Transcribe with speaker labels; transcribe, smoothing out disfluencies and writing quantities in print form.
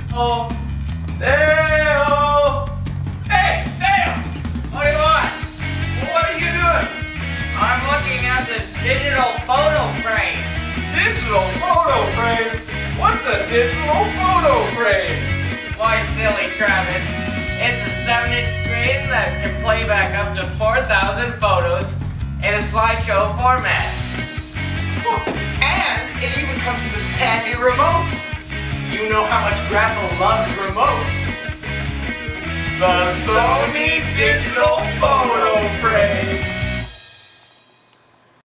Speaker 1: Oh, Dale! Hey, Dale! What do you want? Well, what are you doing? I'm looking at this digital photo frame. Digital photo frame? What's a digital photo frame? Why, silly Travis. It's a 7-inch screen that can play back up to 4,000 photos in a slideshow format.
Speaker 2: And it even comes with this handy remote. You know how much Grandpa loves remotes. The Sony Digital Photo Frame.